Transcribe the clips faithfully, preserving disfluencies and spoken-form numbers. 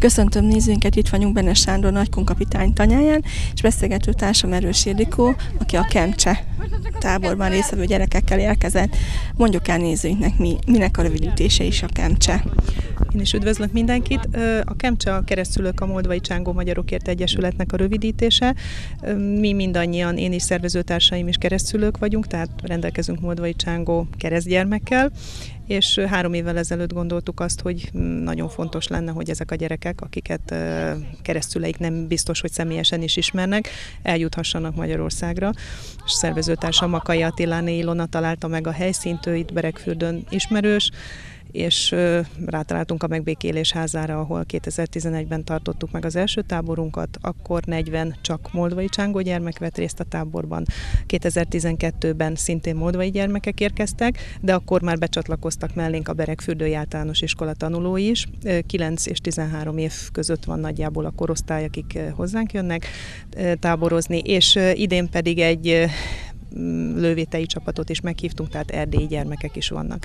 Köszöntöm nézőinket, itt vagyunk Benes Sándor nagykunkapitány tanyáján, és beszélgető társam Erős Ildikó, aki a Kemcse táborban résztvevő gyerekekkel érkezett. Mondjuk el nézőinknek, mi, minek a rövidítése is a Kemcse. Én is üdvözlök mindenkit. A Kemcse a Keresztülők a Moldvai Csángó Magyarokért Egyesületnek a rövidítése. Mi mindannyian, én is szervezőtársaim is keresztülők vagyunk, tehát rendelkezünk Moldvai Csángó keresztgyermekkel, és három évvel ezelőtt gondoltuk azt, hogy nagyon fontos lenne, hogy ezek a gyerekek, akiket keresztüleik nem biztos, hogy személyesen is ismernek, eljuthassanak Magyarországra. És szervezőtársam Makai Attiláné Ilona találta meg a helyszínt, ő itt Beregfürdőn ismerős, és rátaláltunk a Megbékélés házára, ahol kétezer-tizenegyben tartottuk meg az első táborunkat, akkor negyven csak moldvai csángó gyermek vett részt a táborban. kétezer-tizenkettőben szintén moldvai gyermekek érkeztek, de akkor már becsatlakoztak mellénk a Beregfürdői Általános Iskola tanulói is. kilenc és tizenhárom év között van nagyjából a korosztály, akik hozzánk jönnek táborozni, és idén pedig egy lővétei csapatot is meghívtunk, tehát erdélyi gyermekek is vannak.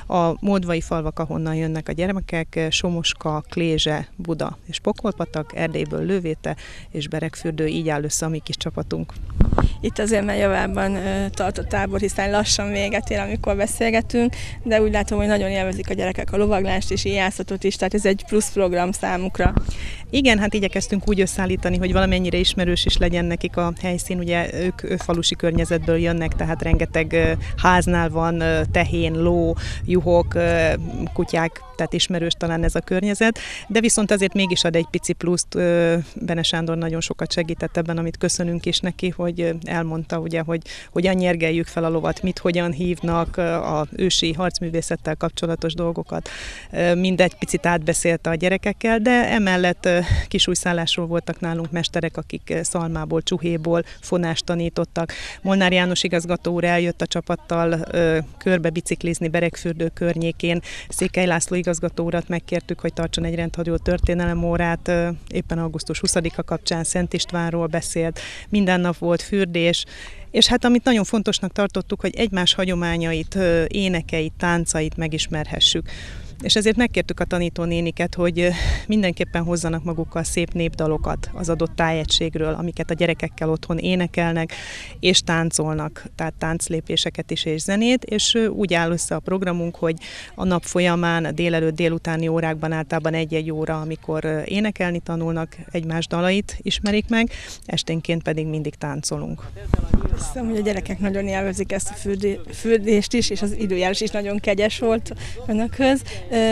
A moldvai falvak, ahonnan jönnek a gyermekek, Somoska, Klézse, Buda és Pokolpatak, Erdélyből Lővéte és Beregfürdő, így áll össze a mi kis csapatunk. Itt azért már javában tart a tábor, hiszen lassan véget ér, amikor beszélgetünk, de úgy látom, hogy nagyon élvezik a gyerekek a lovaglást és ijászatot is, tehát ez egy plusz program számukra. Igen, hát igyekeztünk úgy összeállítani, hogy valamennyire ismerős is legyen nekik a helyszín, ugye ők, ők falusi környezetből jönnek, tehát rengeteg háznál van tehén, ló, juhok, kutyák, tehát ismerős talán ez a környezet, de viszont azért mégis ad egy pici pluszt. Benes Sándor nagyon sokat segített ebben, amit köszönünk is neki, hogy elmondta, ugye, hogy hogyan nyergeljük fel a lovat, mit hogyan hívnak, a ősi harcművészettel kapcsolatos dolgokat. Mindegy picit átbeszélte a gyerekekkel, de emellett kisújszállásról voltak nálunk mesterek, akik szalmából, csuhéból fonást tanítottak. Molnár János igazgató úr eljött a csapattal körbe biciklizni Beregfürdő környékén. Székely László igazgató urat megkértük, hogy tartson egy rendhagyó történelemórát. Éppen augusztus huszadika kapcsán Szent Istvánról beszélt. Minden nap volt fürdés. És hát amit nagyon fontosnak tartottuk, hogy egymás hagyományait, énekeit, táncait megismerhessük. És ezért megkértük a tanítónéniket, hogy mindenképpen hozzanak magukkal szép népdalokat az adott tájegységről, amiket a gyerekekkel otthon énekelnek, és táncolnak, tehát tánclépéseket is és zenét, és úgy áll össze a programunk, hogy a nap folyamán, a délelőtt, délutáni órákban általában egy-egy óra, amikor énekelni tanulnak, egymás dalait ismerik meg, esténként pedig mindig táncolunk. Hiszem, hogy a gyerekek nagyon élvezik ezt a fürdé, fürdést is, és az időjárás is nagyon kegyes volt önökhöz.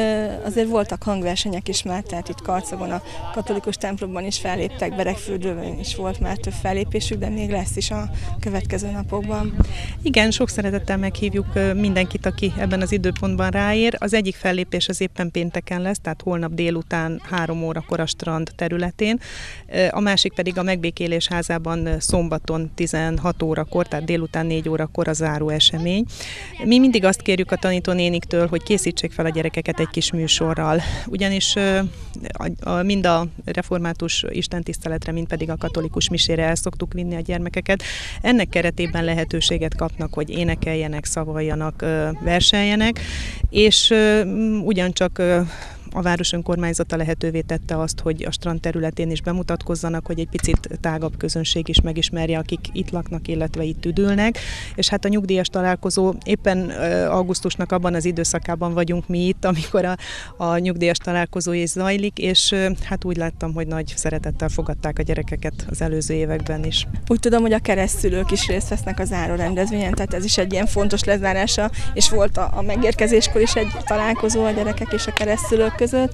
Azért voltak hangversenyek is már, tehát itt Karcagon a katolikus templomban is felléptek, Beregfürdőben is volt már több fellépésük, de még lesz is a következő napokban. Igen, sok szeretettel meghívjuk mindenkit, aki ebben az időpontban ráér. Az egyik fellépés az éppen pénteken lesz, tehát holnap délután három órakor a strand területén, a másik pedig a Megbékélés házában szombaton tizenhat órakor, tehát délután négy órakor a záró esemény. Mi mindig azt kérjük a tanítónéniktől, hogy készítsék fel a gyerekeket egy kis műsorral, ugyanis a, a, mind a református istentiszteletre, mind pedig a katolikus misére el szoktuk vinni a gyermekeket. Ennek keretében lehetőséget kapnak, hogy énekeljenek, szavaljanak, verseljenek, és ugyancsak a város önkormányzata lehetővé tette azt, hogy a strand területén is bemutatkozzanak, hogy egy picit tágabb közönség is megismerje, akik itt laknak, illetve itt üdülnek. És hát a nyugdíjas találkozó, éppen augusztusnak abban az időszakában vagyunk mi itt, amikor a, a nyugdíjas találkozó is zajlik, és hát úgy láttam, hogy nagy szeretettel fogadták a gyerekeket az előző években is. Úgy tudom, hogy a keresztszülők is részt vesznek a záró rendezvényen, tehát ez is egy ilyen fontos lezárása, és volt a, a megérkezéskor is egy találkozó a gyerekek és a keresztszülők között.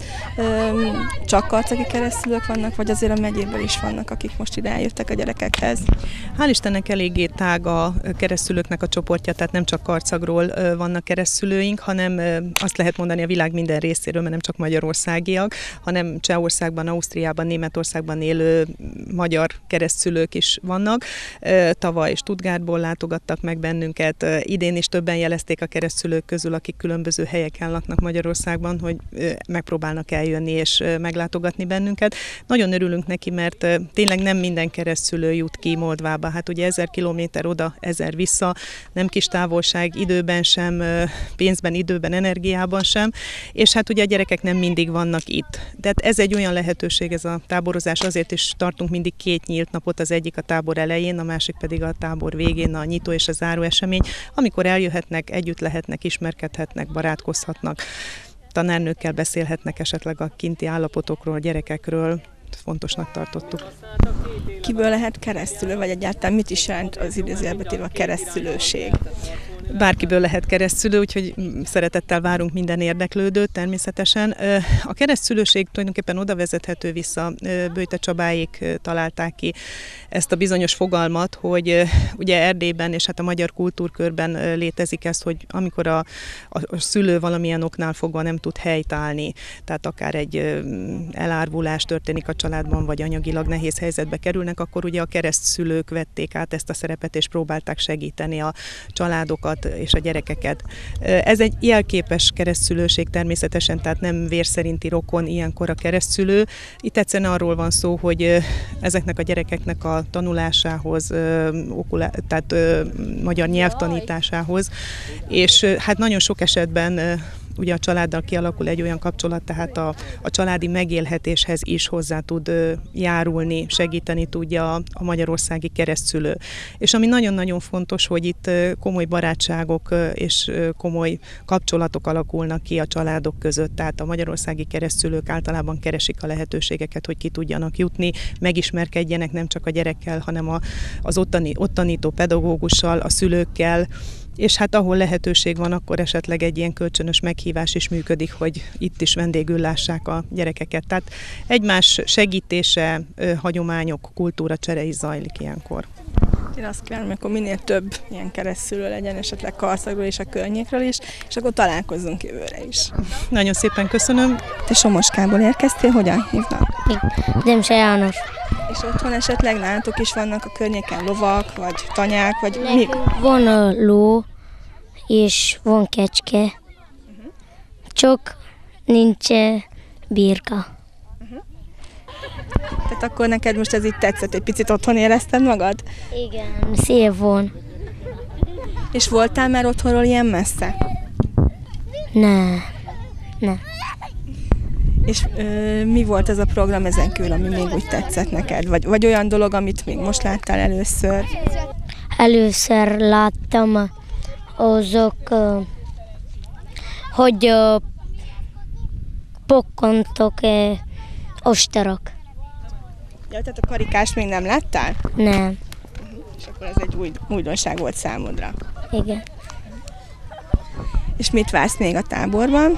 Csak karcagi keresztülők vannak, vagy azért a megyéből is vannak, akik most ide eljöttek a gyerekekhez? Hál' Istennek eléggé tág a keresztülőknek a csoportja, tehát nem csak Karcagról vannak keresztülőink, hanem azt lehet mondani a világ minden részéről, mert nem csak magyarországiak, hanem Csehországban, Ausztriában, Németországban élő magyar keresztülők is vannak. Tavaly Stuttgartból látogattak meg bennünket, idén is többen jelezték a keresztülők közül, akik különböző helyeken laknak Magyarországban, hogy megpróbálnak eljönni és meglátogatni bennünket. Nagyon örülünk neki, mert tényleg nem minden keresztszülő jut ki Moldvába. Hát ugye ezer kilométer oda, ezer vissza, nem kis távolság időben sem, pénzben, időben, energiában sem, és hát ugye a gyerekek nem mindig vannak itt. Tehát ez egy olyan lehetőség, ez a táborozás, azért is tartunk mindig két nyílt napot, az egyik a tábor elején, a másik pedig a tábor végén, a nyitó és a záró esemény, amikor eljöhetnek, együtt lehetnek, ismerkedhetnek, barátkozhatnak, tanárnőkkel beszélhetnek esetleg a kinti állapotokról, a gyerekekről. Fontosnak tartottuk. Kiből lehet keresztülő, vagy egyáltalán mit is jelent az idézőjelbe téve a keresztülőség? Bárkiből lehet keresztszülő, úgyhogy szeretettel várunk minden érdeklődőt természetesen. A keresztszülőség tulajdonképpen oda vezethető vissza, Böjte Csabáék találták ki ezt a bizonyos fogalmat, hogy ugye Erdélyben és hát a magyar kultúrkörben létezik ez, hogy amikor a, a szülő valamilyen oknál fogva nem tud helytállni, tehát akár egy elárvulás történik a családban, vagy anyagilag nehéz helyzetbe kerülnek, akkor ugye a keresztszülők vették át ezt a szerepet, és próbálták segíteni a családokat és a gyerekeket. Ez egy jelképes keresztszülőség természetesen, tehát nem vérszerinti rokon ilyenkor a keresztszülő. Itt egyszerűen arról van szó, hogy ezeknek a gyerekeknek a tanulásához, tehát magyar nyelvtanításához, és hát nagyon sok esetben ugye a családdal kialakul egy olyan kapcsolat, tehát a, a családi megélhetéshez is hozzá tud járulni, segíteni tudja a, a magyarországi keresztszülő. És ami nagyon-nagyon fontos, hogy itt komoly barátságok és komoly kapcsolatok alakulnak ki a családok között, tehát a magyarországi keresztszülők általában keresik a lehetőségeket, hogy ki tudjanak jutni, megismerkedjenek nem csak a gyerekkel, hanem a, az ottani, ott tanító pedagógussal, a szülőkkel, és hát ahol lehetőség van, akkor esetleg egy ilyen kölcsönös meghívás is működik, hogy itt is vendégül lássák a gyerekeket. Tehát egymás segítése, hagyományok, kultúra csere is zajlik ilyenkor. Én azt kívánom, hogy akkor minél több ilyen keresztszülő legyen, esetleg Karszagról és a környékről is, és akkor találkozzunk jövőre is. Nagyon szépen köszönöm. Te Somoskából érkeztél, hogyan hívnak? Demse János. És otthon esetleg nálatok is vannak a környéken lovak, vagy tanyák, vagy mi? Van a ló, és van kecske, uh-huh. Csak nincs birka. Uh-huh. Tehát akkor neked most ez így tetszett, egy picit otthon érezted magad? Igen, szép van. És voltál már otthonról ilyen messze? Ne, ne. És ö, mi volt ez a program ezen kívül, ami még úgy tetszett neked? Vagy, vagy olyan dolog, amit még most láttál először? Először láttam azok, hogy pokkantok ostorok. Ja, tehát a karikást még nem láttál? Nem. És akkor ez egy új, újdonság volt számodra. Igen. És mit vársz még a táborban?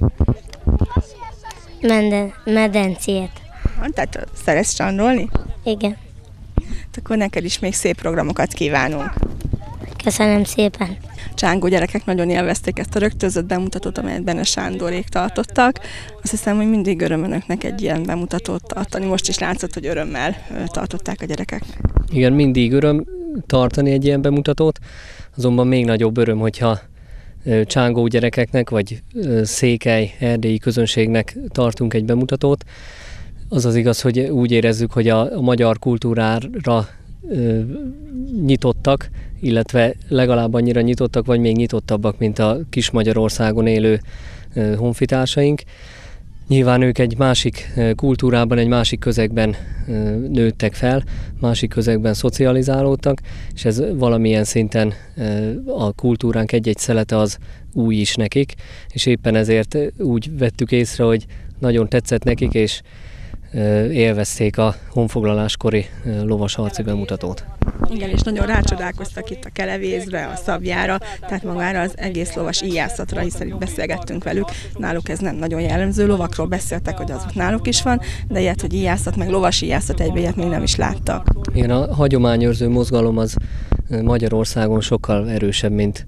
Menden, medencét. Ha, tehát szeretsz csandolni? Igen. Hát akkor neked is még szép programokat kívánunk. Köszönöm szépen. Csángó gyerekek nagyon élvezték ezt a rögtözött bemutatót, amelyet Bene Sándorék tartottak. Azt hiszem, hogy mindig öröm önöknek egy ilyen bemutatót tartani. Most is látszott, hogy örömmel tartották a gyerekek. Igen, mindig öröm tartani egy ilyen bemutatót, azonban még nagyobb öröm, hogyha csángó gyerekeknek, vagy székely, erdélyi közönségnek tartunk egy bemutatót. Az az igaz, hogy úgy érezzük, hogy a, a magyar kultúrára ö, nyitottak, illetve legalább annyira nyitottak, vagy még nyitottabbak, mint a kis Magyarországon élő ö, honfitársaink. Nyilván ők egy másik kultúrában, egy másik közegben nőttek fel, másik közegben szocializálódtak, és ez valamilyen szinten a kultúránk egy-egy szelete az új is nekik, és éppen ezért úgy vettük észre, hogy nagyon tetszett nekik, és élvezték a honfoglaláskori lovas harci bemutatót. Igen, és nagyon rácsodálkoztak itt a kelevézre, a szabjára, tehát magára az egész lovas íjászatra, hiszen itt beszélgettünk velük. Náluk ez nem nagyon jellemző, lovakról beszéltek, hogy az náluk is van, de ilyet, hogy íjászat, meg lovas íjászat egybe ilyet még nem is láttak. Igen, a hagyományőrző mozgalom az Magyarországon sokkal erősebb, mint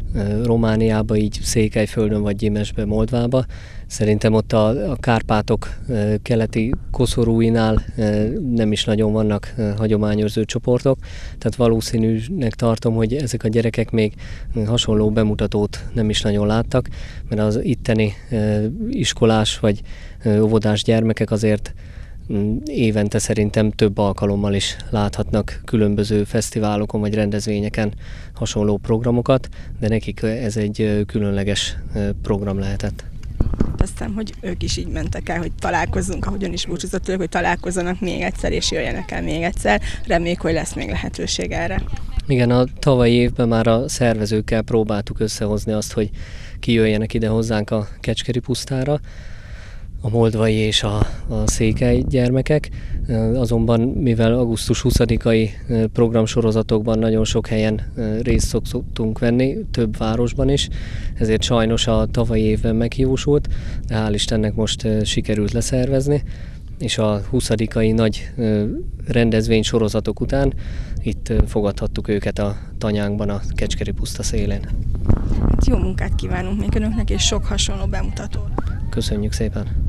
Romániába, így Székelyföldön vagy Gyimesbe, Moldvába. Szerintem ott a, a Kárpátok keleti koszorúinál nem is nagyon vannak hagyományőrző csoportok, tehát valószínűnek tartom, hogy ezek a gyerekek még hasonló bemutatót nem is nagyon láttak, mert az itteni iskolás vagy óvodás gyermekek azért évente szerintem több alkalommal is láthatnak különböző fesztiválokon vagy rendezvényeken hasonló programokat, de nekik ez egy különleges program lehetett. Aztán, hogy ők is így mentek el, hogy találkozzunk, ahogyan is búcsúzott tőlük, hogy találkozzanak még egyszer, és jöjjenek el még egyszer. Reméljük, hogy lesz még lehetőség erre. Igen, a tavalyi évben már a szervezőkkel próbáltuk összehozni azt, hogy kijöjjenek ide hozzánk a Kecskeri pusztára, a moldvai és a, a székely gyermekek, azonban mivel augusztus huszadikai programsorozatokban nagyon sok helyen részt szoktunk venni, több városban is, ezért sajnos a tavalyi évben meghiúsult, de hál' Istennek most sikerült leszervezni, és a huszadikai nagy rendezvény sorozatok után itt fogadhattuk őket a tanyánkban, a Kecskeri puszta szélén. Jó munkát kívánunk még önöknek, és sok hasonló bemutatót. Köszönjük szépen!